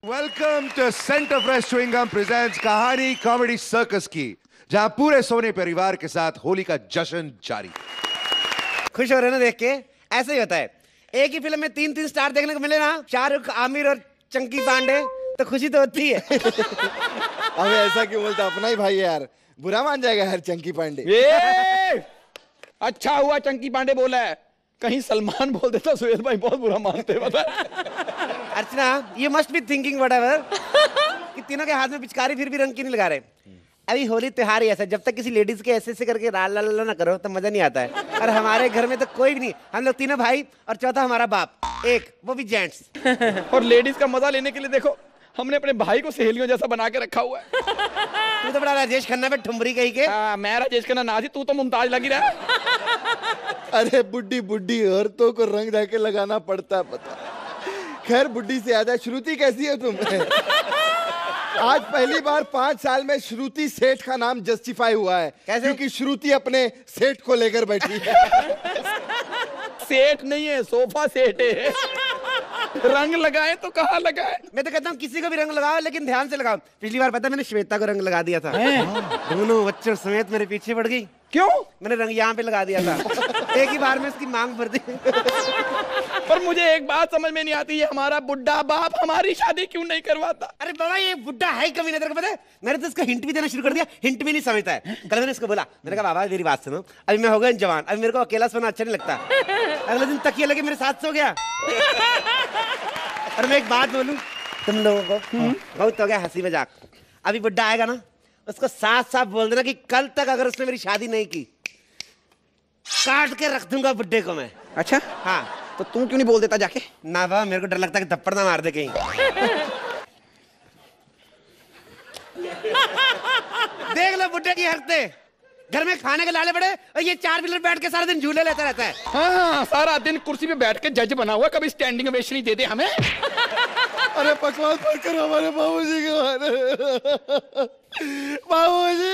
Welcome to Center Fresh chewing gum presents कहानी Comedy Circus की, जहां पूरे सोने परिवार के साथ होली का जश्न जारी। खुश हो रहे ना देख के? ऐसे ही होता है। एक ही फिल्म में 3-3 स्टार देखने को मिले ना, शाहरुख, आमिर और चंकी पांडे, तो खुशी तो होती है। अबे ऐसा क्यों बोलता, अपना ही भाई है यार, बुरा मान जाएगा यार चंकी पांडे। अच्छा हुआ चंकी पांडे बोला है, कहीं सलमान बोल देता सुहेल भाई बहुत बुरा मानते हैं। बता Archana, you must be thinking whatever कि तीनों के हाथ में पिचकारी फिर भी रंग की नहीं लगा रहे। अभी होली त्योहार ही ऐसा, जब तक किसी लेडीज के ऐसे करके ला ला ला ना करो तो मजा नहीं आता है। और हमारे घर में तो कोई भी नहीं, हम लोग तीनों भाई और चौथा हमारा बाप, एक वो भी जेंट्स। और लेडीज का मजा लेने के लिए देखो हमने अपने भाई को सहेलियों जैसा बना के रखा हुआ है। तू तो बड़ा राजेश खन्ना पे ठुमरी कही के। मैं राजेश खन्ना ना थी, तू तो मुमताज लगी रहा। अरे बुड्ढी बुड्ढी औरतों को रंग जाके लगाना पड़ता है, पता। खैर बुड्ढी से याद है, श्रुति कैसी हो तुम? आज पहली बार 5 साल में श्रुति सेठ का नाम जस्टिफाई हुआ है। कैसे? क्योंकि श्रुति अपने सेठ को लेकर बैठी है। सेठ नहीं है, सोफा सेठ है। रंग लगाए तो कहाँ लगाए? मैं तो कहता हूँ किसी को भी रंग लगाओ, लेकिन ध्यान से लगाओ। पिछली बार पता मैंने श्वेता को रंग लगा दिया था, दोनों बच्चों समेत मेरे पीछे पड़ गई। क्यों? मैंने रंग यहाँ पे लगा दिया था। एक ही बार में उसकी मांग भर दी। पर मुझे एक बात समझ में नहीं आती, है हमारा बुड्ढा बाप हमारी शादी क्यों नहीं करवाता? अरे बाबा, ये बुड्ढा है कभी नहीं, तेरे को पता है? मैंने तो इसको हिंट भी देना शुरू कर दिया, हिंट भी नहीं समझता है। कल मैंने इसको बोला, मैंने कहा बाबा मेरी बात सुनो, अभी मैं हो गया जवान, अभी मेरे को अकेला सोना अच्छा नहीं लगता। अगले दिन तकिया लगे मेरे साथ सो गया। और मैं एक बात बोलूं तुम लोगों को, बहुत हो गया हंसी मजाक। अभी बुड्ढा आएगा ना, उसको साफ साफ बोल देना कि कल तक अगर उसने मेरी शादी नहीं की, काट के रख दूंगा बुड्ढे को मैं। अच्छा हाँ, तो तू क्यों नहीं बोल देता जाके? ना बाबा, मेरे को डर लगता है कि थप्पड़ ना मार दे कहीं। देख लो बुड्ढे की हरकतें, घर में खाने के लाले पड़े और ये 4 व्हीलर बैठ के सारा दिन झूले लेता रहता है। हाँ, सारा दिन कुर्सी पे बैठ के जज बना हुआ, कभी स्टैंडिंग ओवेशन नहीं देते हमें। अरे बकवास मत करो हमारे बाबूजी के बारे में। बाबूजी,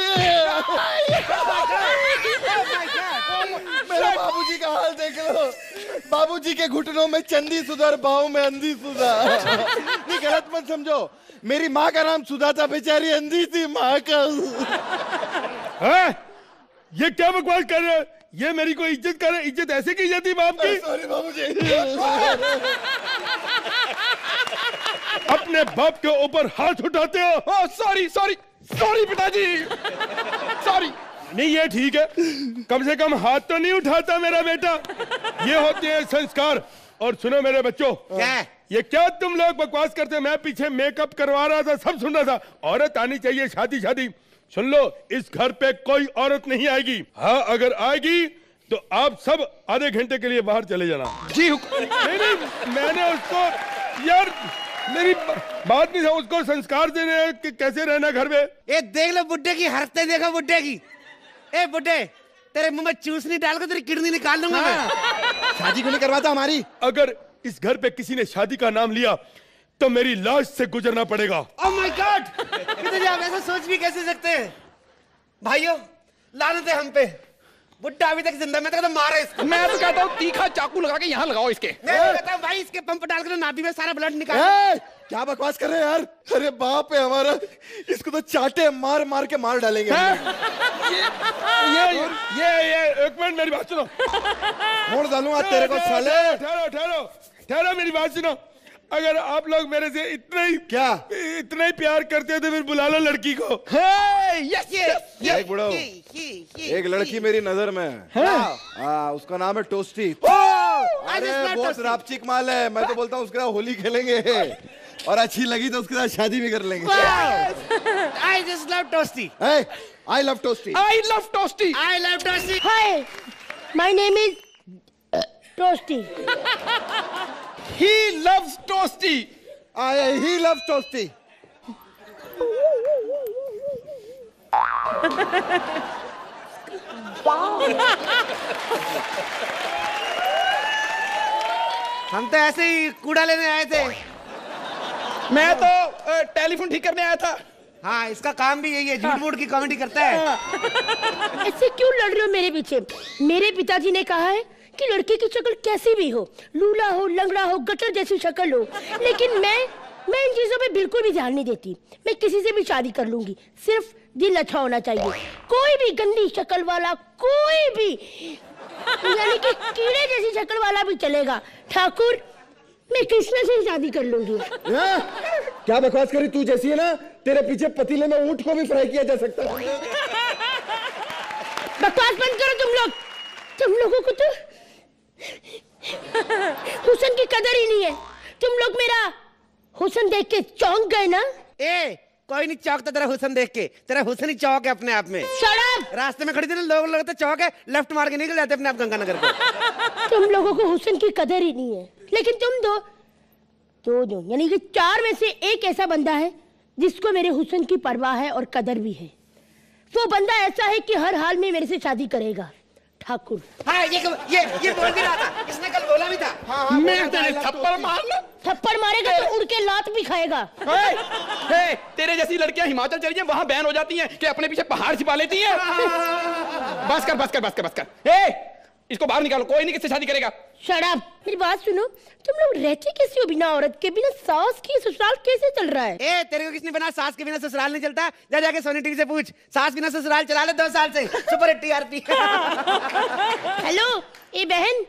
मेरे बाबूजी का हाल देख लो। बाबूजी के घुटनों में चंदी सुधा और बाहों में अंधी सुधा। नहीं, गलत मत समझो, मेरी माँ का नाम सुधा था, बेचारी अंधी थी माँ का। ये क्या बकवास कर रहे हो? ये मेरी कोई इज्जत कर रहे? इज्जत ऐसे की जाती बाप की? सॉरी बाबूजी। अपने बाप के ऊपर हाथ उठाते हो? सॉरी सॉरी सॉरी पिताजी, सॉरी। नहीं, ये ठीक है, कम से कम हाथ तो नहीं उठाता मेरा बेटा। ये होते हैं संस्कार। और सुनो मेरे बच्चों, क्या? ये क्या तुम लोग बकवास करते? मैं पीछे मेकअप करवा रहा था, सब सुन रहा था। औरत आनी चाहिए, शादी शादी। सुन लो, इस घर पे कोई औरत नहीं आएगी। हाँ, अगर आएगी तो आप सब आधे घंटे के लिए बाहर चले जाना। जी नहीं, मैंने उसको, यार मेरी बात नहीं था, उसको संस्कार देने हैं कि कैसे रहना घर में। ये देख लो बुड्ढे की हरकतें, देखो बुड्ढे की। ए बुड्ढे, तेरे मुंह में चूसनी डाल कर तेरी किडनी निकाल लूंगा मैं। शादी क्यों नहीं करवाता हमारी? अगर इस घर पे किसी ने शादी का नाम लिया तो मेरी लाश से गुजरना पड़ेगा। ओह माय गॉड, पिताजी आप ऐसा सोच भी कैसे सकते हैं? भाइयों, लानत है हम पे। बुड्ढा अभी तक जिंदा, मैं तो मारा इसको। मैं तो कहता हूँ तीखा चाकू लगा के यहाँ लगाओ इसके। मैं कहता हूँ भाई, इसके पंप डाल कर नाभि में सारा ब्लड निकाल। क्या बकवास कर रहे हैं यार? अरे बाप है हमारा, इसको तो चाटे मार मार के मार डालेंगे। ये एक मिनट, मेरी बात सुनो। मोड़ डालूंगा तेरे को साले। ठहरो, मेरी बात सुनो। अगर आप लोग मेरे से इतना ही प्यार करते हो तो फिर बुला लो लड़की को। Yes yes. एक बुढ़ो, एक लड़की मेरी नजर में है। उसका नाम है टोस्टी। अरे बहुत रापचिक माल है। मैं तो बोलता हूँ उसके साथ होली खेलेंगे और अच्छी लगी तो उसके साथ शादी भी कर लेंगे। I just love toasty. Hey, I love toasty. I love toasty. I love toasty. Hi, my name is Toasty. He loves toasty. He loves toasty. हम तो ऐसे ही कूड़ा लेने आए थे। मैं तो टेलीफोन ठीक करने आया था। हाँ, इसका काम भी यही है, झूठ मूठ की कॉमेडी करता है। ऐसे क्यों लड़ रहे हो मेरे पीछे? मेरे पिताजी ने कहा है कि लड़के की शक्ल कैसी भी हो, लूला हो, लंगड़ा हो, गटर जैसी शक्ल हो, लेकिन मैं मैं इन चीजों पे बिल्कुल भी ध्यान नहीं देती। मैं किसी से भी शादी कर लूंगी, सिर्फ दिल अच्छा होना चाहिए। कोई भी गंदी शक्ल वाला, कोई भी, यानी कि कीड़े जैसी शक्ल वाला भी चलेगा। ठाकुर, मैं कृष्ण से शादी कर लूंगी। क्या बकवास करी, तू जैसी है ना, तेरे पीछे पतीले में ऊंट को भी फ्राई किया जा सकता है। बकवास बंद करो तुम लोग। तुम लोगों को तो हुस्न की कदर ही नहीं है। तुम लोग मेरा हुस्न देख के चौंक गए ना। कोई नहीं चौक, तो तेरा हुस्न देख के, तेरा हुस्न ही चौक है अपने आप में। Shut up! रास्ते में खड़ी थी ना, लोग लगते चौक है, लेफ्ट मार के निकल जाते अपने आप गंगानगर को। तुम लोगों को हुस्न की कदर ही नहीं है। लेकिन तुम दो यानी कि 4 में से एक ऐसा बंदा है जिसको मेरे हुस्न की परवाह है और कदर भी है। वो बंदा ऐसा है कि हर हाल में मेरे से शादी करेगा। ठाकुर। हाँ, ये बोल भी रहा था, इसने कल बोला भी था। मैं तेरे थप्पड़ मारना। थप्पड़ मारेगा तो उड़ के लात भी खाएगा। तेरे जैसी लड़कियां हिमाचल चली जाए, वहां बैन हो जाती हैं कि अपने पीछे पहाड़ छिपा लेती हैं। बस कर। इसको बाहर निकालो, कोई नहीं किससे शादी करेगा। शट अप, मेरी बात सुनो। तुम लोग रहते कैसे हो बिना औरत के? बिना सास की ससुराल कैसे चल रहा है? तेरे को किसने बना? सास के बिना ससुराल नहीं चलता। जाके सोनी टीवी से पूछ, सास बिना ससुराल चला ले 2 साल से। Super hit TRP. हेलो, ए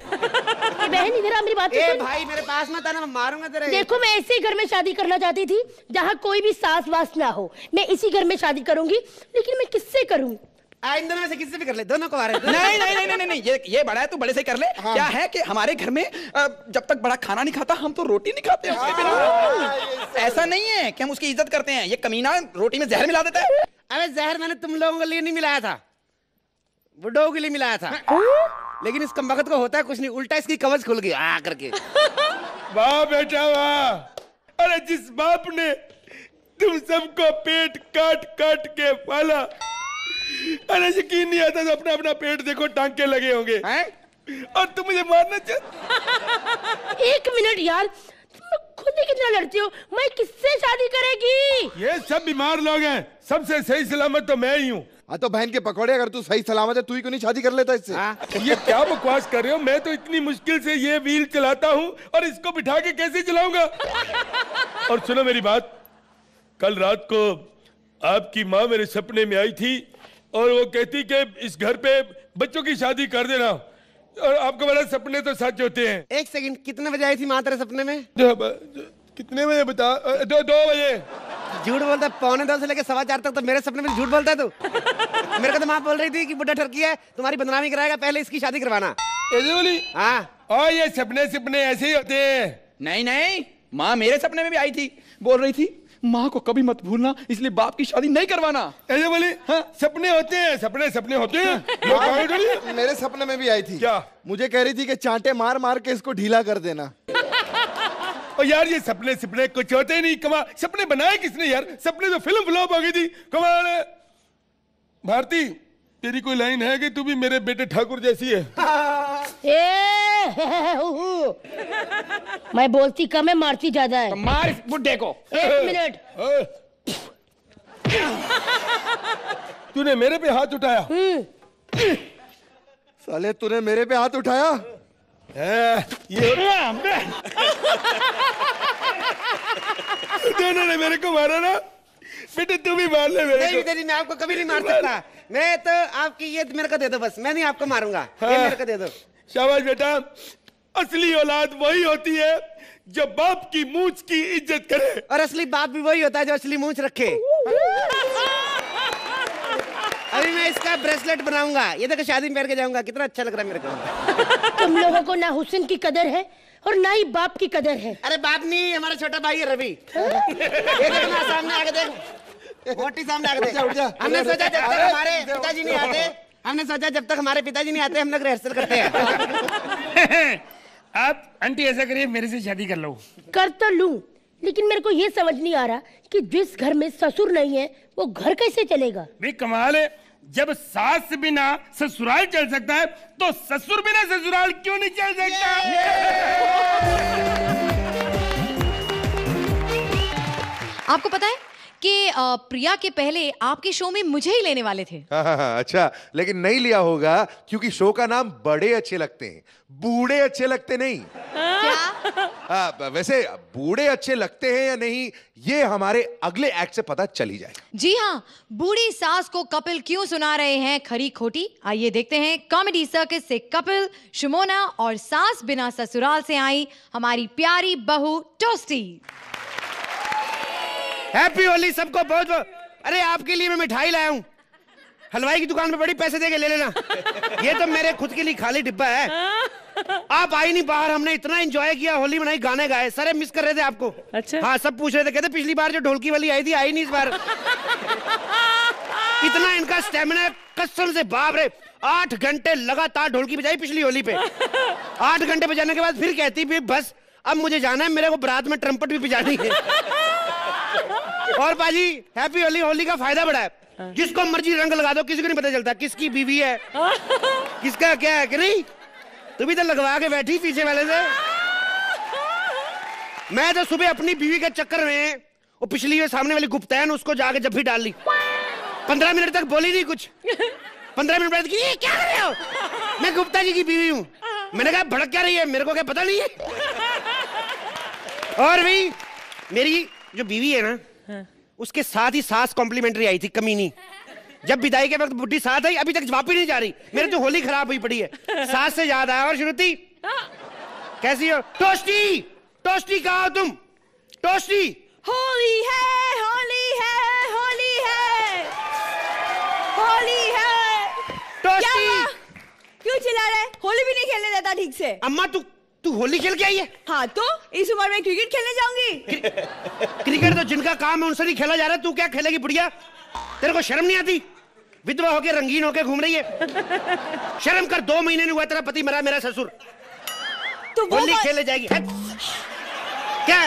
बहन इधर आ, मेरी बात सुन। भाई मेरे पास मत आना, मैं मारूंगा तेरे। देखो, मैं ऐसे घर में शादी करना चाहती थी जहाँ कोई भी सास वास ना हो। मैं इसी घर में शादी करूंगी, लेकिन मैं किससे करूं? इन दोनों में से किससे भी कर ले, दोनों को आ रहे। नहीं, ये बड़ा है, तू बड़े से कर ले। हाँ। क्या है कि हमारे घर में जब तक बड़ा खाना नहीं खाता, हम तो रोटी नहीं खाते हैं उसके बिना। ऐसा नहीं है कि हम उसकी इज्जत करते हैं। ये कमीना रोटी में जहर मिला देता है। अबे जहर मैंने तुम लोगों के लिए नहीं मिलाया था, बुड्ढों के लिए मिलाया था। लेकिन इस कमबख्त को होता है कुछ नहीं, उल्टा इसकी कवच खुल गई आ करके। वाह बेटा वाह। अरे जिस बाप ने तुम सबको पेट काट काट के पाला, अरे यकीन नहीं आता तो अपना पेट देखो, टांके लगे होंगे हैं? और तुम मुझे मारना चाहते? 1 मिनट यार, तुम खुद ही कितना लड़ते हो। मैं किससे शादी करेगी? ये सब बीमार लोग हैं, सबसे सही सलामत तो मैं ही हूँ। हाँ तो बहन के पकौड़े, अगर तू सही सलामत है, तू ही क्यों नहीं शादी कर लेता इससे? ये क्या बकवास कर रहे हो? मैं तो इतनी मुश्किल से ये व्हील चलाता हूँ और इसको बिठा के कैसे चलाऊंगा? और सुनो मेरी बात, कल रात को आपकी माँ मेरे सपने में आई थी और वो कहती कि इस घर पे बच्चों की शादी कर देना। और आपको बड़ा सपने तो सच होते हैं। 1 सेकंड, कितने बजे आई थी माँ तेरे सपने में? कितने बजे बता? 2 बजे। झूठ बोलता है, 2:45 से लेकर 4:15 तक तो मेरे सपने में झूठ बोलता है तू। मेरे को तो माँ बोल रही थी कि बुड्ढा ठरकी है, तुम्हारी बदनामी कराएगा, पहले इसकी शादी करवाना। हाँ, और ये सपने ऐसे ही होते हैं। नहीं, माँ मेरे सपने में भी आई थी, बोल रही थी माँ को कभी मत भूलना, इसलिए बाप की शादी नहीं करवाना। ऐसे बोले? हाँ, सपने होते हैं, सपने होते हैं। मेरे सपने में भी आई थी। क्या? मुझे कह रही थी कि चांटे मार मार के इसको ढीला कर देना। और यार ये सपने कुछ होते ही नहीं। कमाल, सपने बनाए किसने यार? सपने तो फिल्म फ्लॉप हो गई थी। कमाल है। भारती, तेरी कोई लाइन है कि तू भी मेरे बेटे ठाकुर जैसी है? मैं बोलती कम है, मारती ज्यादा है। तो मार इस बुड्ढे को। 1 मिनट। तूने मेरे पे हाथ उठाया? साले तूने मेरे पे हाथ उठाया? ये दोनों ने मेरे को मारा ना बेटे, तू भी मार ले मेरे को। नहीं, मैं आपको कभी नहीं मार सकता। मैं तो आपकी ये मेरे को दे दो बस, मैं नहीं आपको मारूंगा। ये मेरे को दे दो। शाबाश बेटा। असली औलाद वही होती है जो बाप की मूंछ की इज्जत करे। और असली बाप भी वही होता है जो असली मूंछ रखे। अभी मैं इसका ब्रेसलेट बनाऊंगा, ये देखो शादी में पहन के जाऊंगा, कितना अच्छा लग रहा है मेरे को। तुम लोगों को ना हुस्न की कदर है और ना ही बाप की कदर है। अरे बाप नहीं, हमारा छोटा भाई है रवि। ये देखो ना, सामने आके देख, मोटी सामने आके देख। हमने सोचा जब तक हमारे पिताजी नहीं आते, हम लोग रिहर्सल करते हैं। आप आंटी ऐसा करिए, मेरे से शादी कर लो। कर तो लूं, लेकिन मेरे को ये समझ नहीं आ रहा कि जिस घर में ससुर नहीं है वो घर कैसे चलेगा? भाई कमाल है, जब सास बिना ससुराल चल सकता है तो ससुर बिना ससुराल क्यों नहीं चल सकता? आपको पता है कि प्रिया के पहले आपके शो में मुझे ही लेने वाले थे। हाँ, अच्छा, लेकिन नहीं लिया होगा क्योंकि शो का नाम बड़े अच्छे लगते हैं, बूढ़े अच्छे लगते नहीं। क्या? वैसे बूढ़े अच्छे लगते हैं या नहीं ये हमारे अगले एक्ट से पता चल ही जाएगा। जी हाँ, बूढ़ी सास को कपिल क्यों सुना रहे हैं खरी खोटी, आइए देखते हैं कॉमेडी सर्कस से कपिल, शुमोना और सास बिना ससुराल से आई हमारी प्यारी बहू टोस्टी। हैप्पी होली सबको बहुत बहुत। अरे आपके लिए मैं मिठाई लाया हूँ, हलवाई की दुकान में बड़ी पैसे देके ले लेना। ये तो मेरे खुद के लिए खाली डिब्बा है। आप आई नहीं बाहर, हमने इतना एंजॉय किया, होली मनाई, गाने गाए, सारे मिस कर रहे थे आपको। अच्छा? हाँ, सब पूछ रहे थे, कहते पिछली बार जो ढोलकी वाली आई थी आई नहीं इस बार। इतना इनका स्टेमिना, कसम से बाप रे, 8 घंटे लगातार ढोलकी बजाई पिछली होली पे। 8 घंटे बजाने के बाद फिर कहती भी बस अब मुझे जाना है, मेरे को बारात में ट्रम्पट भी बजानी है। और बाजी हैप्पी होली, होली का फायदा बड़ा है, जिसको मर्जी रंग लगा दो, किसी को नहीं पता चलता किसकी बीवी है किसका क्या है कि नहीं। तू भी तो लगवा के बैठी पीछे वाले से। मैं तो सुबह अपनी बीवी के चक्कर में वो पिछली हुए सामने वाली गुप्तैन उसको जाके जब भी डाल ली, 15 मिनट तक बोली नहीं कुछ। 15 मिनट बाद ये क्या कर रहे हो, मैं गुप्ता जी की बीवी हूँ। मैंने कहा भड़क क्या रही है, मेरे को क्या पता नहीं है। और भाई मेरी जो बीवी है ना, उसके साथ ही सास कॉम्प्लीमेंट्री आई थी, कमीनी। जब विदाई के वक्त बुढ़ी साथ आई, अभी तक जवाब ही नहीं जा रही। मेरे तो होली खराब हुई पड़ी है। सास से याद आया। और श्रुति कैसी हो? टोस्टी, टोस्टी कहाँ हो तुम? टोस्टी, होली है, होली है, होली है, होली है। टोस्टी क्यों चिल्ला रहा है? होली भी नहीं खेलने देता ठीक से। अम्मा तू होली खेल के आई है? हाँ तो इस उम्र में क्रिकेट खेलने जाऊंगी। क्रिकेट तो जिनका काम है उनसे नहीं खेला जा रहा, तू क्या खेलेगी बुढ़िया? तेरे को शर्म नहीं आती? विधवा होके रंगीन होके घूम रही है। शर्म कर, 2 महीने नहीं हुआ तेरा पति मरा, मेरा ससुर। तो होली खेले जाएगी? क्या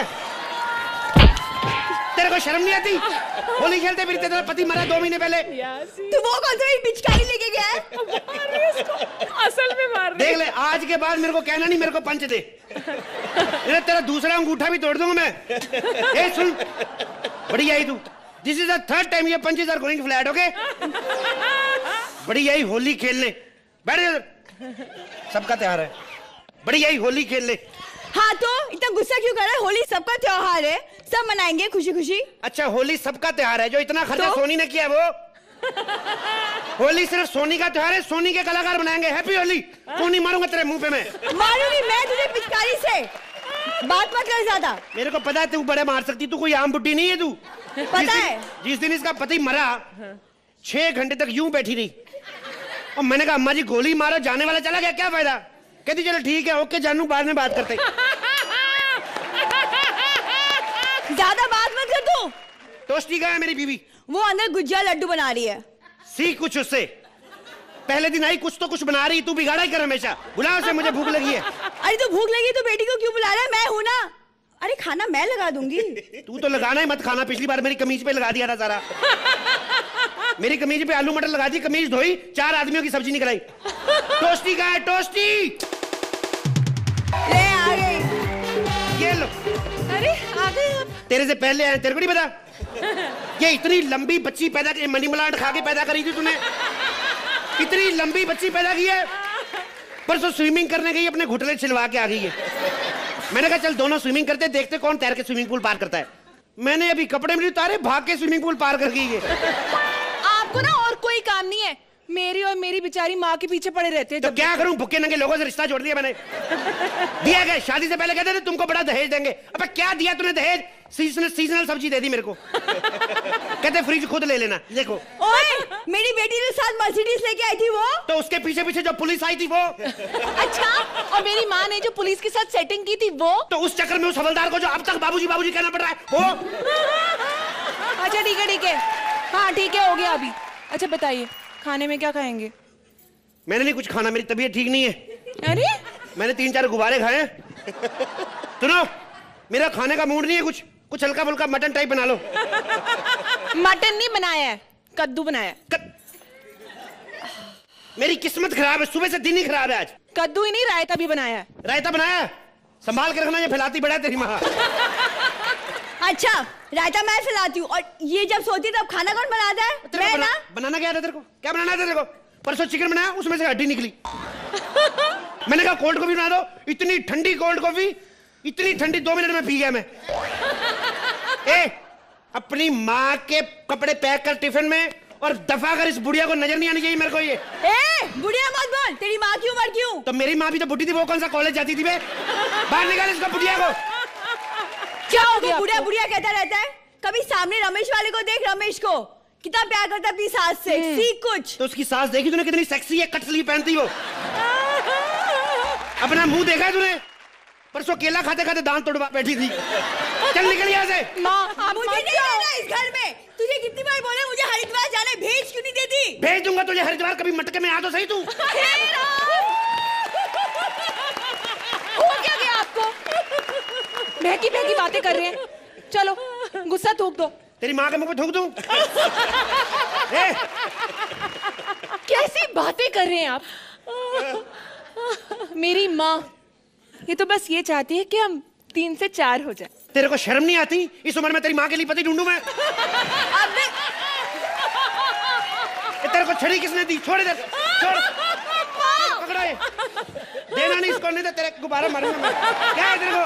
तेरे को शर्म नहीं आती? होली खेलते फिरते तेरा पति मरा 2 महीने पहले। तो वो कौन सा पिचकारी लेके गया है? असल में मार देख ले, आज के बाद मेरे को कहना नहीं, मेरे को पंच दे। तेरा दूसरा अंगूठा भी तोड़ दूंगा मैं। ए सुन, बड़ी आई तू, this is the 3rd time ये punches are going flat, okay? बड़ी आई होली खेलने, बैठ इधर, सबका त्योहार है। बड़ी आई होली खेलने। हाँ तो इतना गुस्सा क्यों कर रहा है? होली सबका त्योहार है, सब मनाएंगे खुशी खुशी। अच्छा, होली सबका त्योहार है, जो इतना खर्चा तो? सोनी ने किया वो। होली सिर्फ सोनी का त्योहार है, सोनी के कलाकार बनाएंगे। हैप्पी होली। सोनी मारूंगा तेरे मुंह पे मैं। मारूंगी मैं तुझे पिचकारी से, बात मत कर ज्यादा। मेरे को पता है तू बड़े मार सकती, तू कोई आम बुड्ढी नहीं है तू। पता है जिस दिन इसका पति मरा, 6 घंटे तक यूं बैठी रही। और मैंने कहा अम्मा जी गोली मारो, जाने वाला चला गया, क्या फायदा? कहती चलो ठीक है, ओके जानू, बाद में बात करते। ज्यादा बात मत कर तू। टोस्टी कहाँ है मेरी बीवी? वो अंदर गुजिया लड्डू बना रही है। सीख कुछ उससे। पहले दिन आई कुछ तो कुछ बना रही, तू बिगाड़ा ही कर हमेशा। बुला उसे, मुझे भूख लगी है। अरे तो भूख लगी तो बेटी को क्यों बुला रहा है? मैं हूं ना। अरे खाना मैं लगा दूंगी। तू तो लगाना ही मत खाना, पिछली बार मेरी कमीज पे लगा दिया था सारा। मेरी कमीज पे आलू मटर लगा दी, कमीज धोई, 4 आदमियों की सब्जी निकल आई। टोस्टी कहाँ है? टोस्टी ले आ गई। ये लो। अरे आ गए आप। तेरे से पहले आए, तेरे को नहीं पता? ये इतनी लंबी बच्ची पैदा की, मनी मलाट खा के पैदा करी थी तूने। इतनी लंबी बच्ची पैदा की है, परसों स्विमिंग करने गई, अपने घुटने छिलवा के आ गई है। मैंने कहा चल दोनों स्विमिंग करते, देखते कौन तैर के स्विमिंग पूल पार करता है। मैंने अभी कपड़े में उतारे, भाग के स्विमिंग पूल पार कर गई है। आपको ना और कोई काम नहीं है, मेरी और मेरी बेचारी माँ के पीछे पड़े रहते हैं। तो क्या करूं, भुक्के नंगे लोगों से रिश्ता जोड़ दिया मैंने। दिया गया, शादी से पहले कहते थे तुमको बड़ा दहेज देंगे। अब क्या दिया तूने दहेज? सीजनल सब्जी दे दी मेरे को। कहते फ्रिज खुद ले लेना। देखो ओए, मेरी बेटी के साथ मर्सिडीज लेके आई थी वो। तो उसके पीछे पीछे जो पुलिस आई थी वो। अच्छा, और मेरी माँ ने जो पुलिस के साथ सेटिंग की थी वो। तो उस चक्कर में उस हवलदार को जो अब तक बाबूजी बाबूजी कहना पड़ रहा है वो। अच्छा ठीक है, हाँ ठीक है, हो गया अभी। अच्छा बताइए खाने में क्या खाएंगे? मैंने नहीं कुछ खाना, मेरी तबीयत ठीक नहीं है। अरे मैंने 3-4 गुब्बारे खाए। सुनो, मेरा खाने का मूड नहीं है, कुछ हल्का फुल्का मटन टाइप बना लो। मटन नहीं बनाया है, कद्दू बनाया है। मेरी किस्मत खराब है, सुबह से दिन ही खराब है आज। कद्दू ही नहीं, रायता भी बनाया है। रायता बनाया? संभाल के रखना, ये फैलाती बड़ा तेरी माँ। अच्छा रायता मैं फैलाती हूँ और ये जब सोती है तब खाना कौन बनाता है? मैं ना। बनाना क्या है तेरे को? क्या बनाना है तेरे को? परसों चिकन बनाया, उसमें से हड्डी निकली। मैंने कहा कोल्ड कॉफी बना दो, इतनी ठंडी कोल्ड कॉफी, इतनी ठंडी 2 मिनट में पी गया मैं। अपनी माँ के कपड़े पैक कर टिफिन में और दफा कर, इस बुढ़िया को नजर नहीं आनी चाहिए मेरे को ये। बुढ़िया मत बोल, तेरी माँ की उम्र क्यों? तो मेरी माँ भी तो बुढ़ी थी, वो कौन सा कॉलेज जाती थी? बाहर निकाल इसको बुढ़िया को। क्या हो गया? बुढ़िया बुढ़िया कहता रहता है। कभी सामने रमेश वाले को देख, रमेश को कितना प्यार करता अपनी सास से, सीख कुछ। तो उसकी सास देखी तूने कितनी सेक्सी है, कट स्लीव पहनती हो। अपना मुंह देखा है तूने? परसों केला खाते खाते दांत तोड़वा बैठी थी। चल निकल यहाँ से। माँ मुझे नहीं रहना इस घर में। तुझे कितनी बार बोले मुझे हरिद्वार जाने, भेज क्यों नहीं देती? भेज दूंगा तुझे हरिद्वार, कभी मटके में आ तो सही तू। हो क्या गया आपको? बहकी बहकी बातें कर रहे हैं। चलो गुस्सा थूक दो। तेरी माँ के मुंह पे थूक दूं? कैसी बातें कर रहे हैं आप? मेरी माँ ये तो बस ये चाहती है कि हम 3 से 4 हो जाए। तेरे को शर्म नहीं आती? इस उम्र में तेरी माँ के लिए पति ढूंढूं मैं? तेरे को छड़ी किसने दी? छोड़ दे, छोड़। पकड़ो ये। देना नहीं इसको, नहीं तो तेरे गुब्बारा मारूंगा मैं। क्या है तेरे को?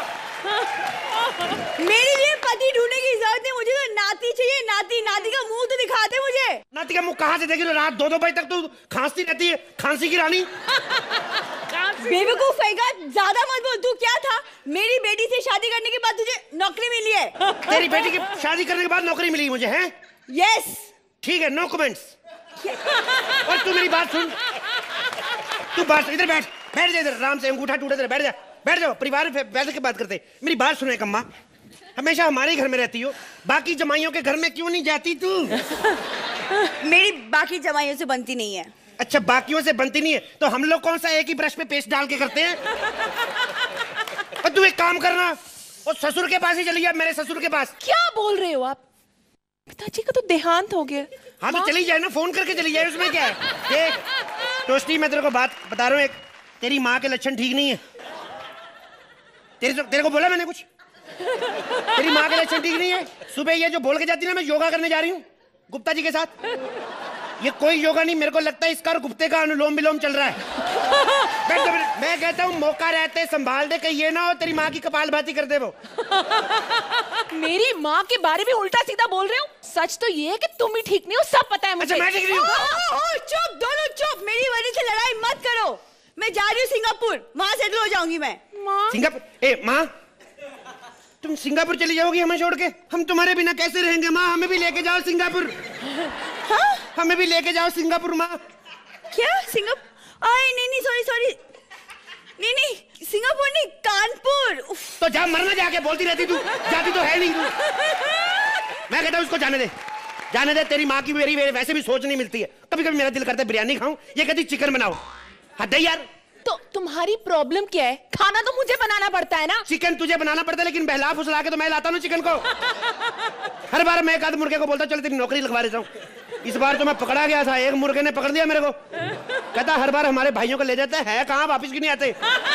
मेरे लिए पति ढूंढने की जरूरत नहीं, मुझे तो नाती चाहिए। नाती, नाती का मुंह तो दिखाते मुझे। नाती का मुंह कहाँ से देगी? तो रात 2-2 बजे तक तू खांसती रहती है, खांसी की रानी। बेवकूफ है, ज्यादा मत बोल। तू क्या था? मेरी बेटी से शादी करने के बाद तुझे नौकरी मिली है। तेरी बेटी की शादी करने के बाद नौकरी मिली मुझे, है? यस। ठीक है, नो कमेंट्स। और तू मेरी बात सुन, तू बात, इधर बैठ, बैठ जा इधर, आराम से, अंगूठा टूटे तेरे, बैठ जा, बैठ जाओ। परिवार में बैठ के बात करते। मेरी बात सुने कम्मा, हमेशा हमारे घर में रहती हो, बाकी जमाइयों के घर में क्यों नहीं जाती तू? मेरी बाकी जमाइयों से बनती नहीं है। अच्छा, बाकियों से बनती नहीं है तो हम लोग कौन सा एक ही ब्रश पे पेस्ट डाल के करते हैं? और तू एक काम करना, और ससुर के पास ही चली जा, मेरे ससुर के पास। क्या बोल रहे हो आप? पिताजी का तो देहांत हो गया। हाँ तो चली जाए ना, फोन करके चली जाए, उसमें क्या है? देख टोस्टी, मैं तेरे को बात बता रहा हूँ एक, तेरी माँ के लक्षण ठीक नहीं है। तेरे को बोला मैंने कुछ? तेरी माँ के लक्षण ठीक नहीं है। सुबह ये जो बोल के जाती है ना, मैं योगा करने जा रही हूँ गुप्ता जी के साथ, ये कोई योगा नहीं, मेरे को लगता है इसका और गुप्ते का अनुलोम विलोम चल रहा है। मैं कहता हूँ मौका रहते संभाल दे, कहीं ये ना हो तेरी माँ की कपालभाती कर दे वो। मेरी माँ के बारे में उल्टा सीधा बोल रहे हो? सच तो ये है कि तुम ही ठीक नहीं हो, सब पता है मुझे। अच्छा, मैं ठीक नहीं हूँ? चुप, दोनों चुप। मेरी वजह से लड़ाई मत करो। मैं जा रही हूँ सिंगापुर, वहां सेटल हो जाऊंगी मैं। सिंगापुर? ए माँ, तुम सिंगापुर चली जाओगी हमें छोड़ के? हम तुम्हारे बिना कैसे रहेंगे माँ? हमें भी लेके जाओ सिंगापुर। हाँ? हमें भी लेके जाओ सिंगापुर माँ। क्या सिंगापुर? नहीं, सॉरी, नहीं, सिंगापुर नहीं, कानपुर। तो जा मरना, जाके बोलती रहती तू, जाती तो है नहीं तू। मैं कहता हूँ उसको जाने दे, जाने दे। तेरी माँ की मेरी वैसे भी सोच नहीं मिलती है। कभी कभी मेरा दिल करता है बिरयानी खाऊं, ये कहती चिकन बनाओ। हद है यार। तो तुम्हारी प्रॉब्लम क्या है? खाना तो मुझे बनाना पड़ता है ना। चिकन तुझे बनाना पड़ता है, लेकिन बहला फुसला के तो मैं लाता हूँ चिकन को। हर बार मैं एक आध मुर्गे को बोलता चल तेरी नौकरी लगवा देता हूँ। इस बार तो मैं पकड़ा गया था, एक मुर्गे ने पकड़ दिया मेरे को। कहता हर बार हमारे भाइयों को ले जाता है कहाँ, वापिस क्यों नहीं आते?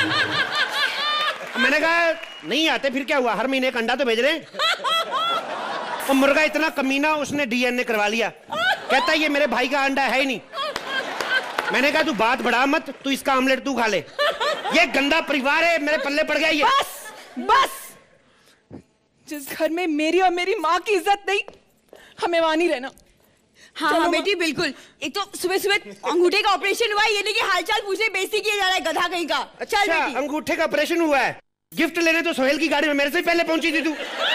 मैंने कहा नहीं आते, फिर क्या हुआ, हर महीने एक अंडा तो भेज रहे हैं। और मुर्गा इतना कमीना, उसने डीएनए करवा लिया। कहता ये मेरे भाई का अंडा है ही नहीं। मैंने कहा तू बात बढ़ा मत, तू इसका ऑमलेट तू खा ले। ये गंदा परिवार है, मेरे पल्ले पड़ गया ये। बस जिस घर में मेरी और मेरी माँ की इज्जत नहीं, हमें वहां नहीं रहना। हाँ बेटी बिल्कुल। एक तो सुबह सुबह अंगूठे का ऑपरेशन हुआ है, ये नहीं कि हालचाल पूछने बेइज्जती किया जा रहा है, गधा कहीं का। अच्छा, चल बेटी। अंगूठे का ऑपरेशन हुआ है? गिफ्ट लेने तो सोहेल की गाड़ी में मेरे से पहले पहुंची थी तू।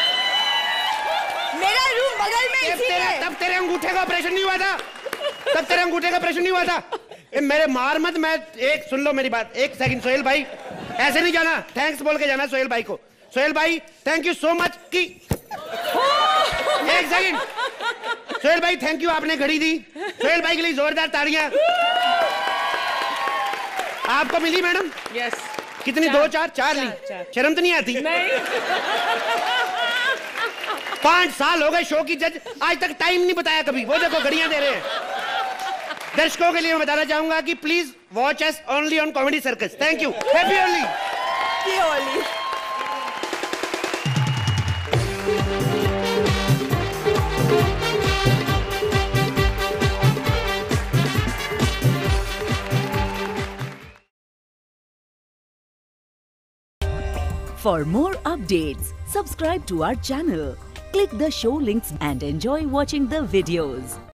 मेरा रूम बगल में इसीलिए। तब तेरे अंगूठे का ऑपरेशन नहीं हुआ था, तब तेरे अंगूठे का ऑपरेशन नहीं हुआ था। मेरे मार मत, मैं एक सुन लो मेरी बात, एक सेकंड। सोहेल भाई ऐसे नहीं जाना, थैंक्स बोल के जाना सोहेल भाई को। सोहेल भाई थैंक यू सो मच की। एक सेकंड सोहेल भाई, थैंक यू, आपने घड़ी दी। सोहेल भाई के लिए जोरदार तालियां। आपको मिली मैडम? यस। कितनी? 2 4 ली। शर्म तो नहीं आती? नहीं। 5 साल हो गए शो की जज, आज तक टाइम नहीं बताया कभी। वो देखो घड़ियां दे रहे हैं। दर्शकों के लिए मैं बताना चाहूंगा कि please watch us only on Comedy Circus. Thank you. Happy Holi. Happy Holi. For more updates, subscribe to our channel, click the show links and enjoy watching the videos.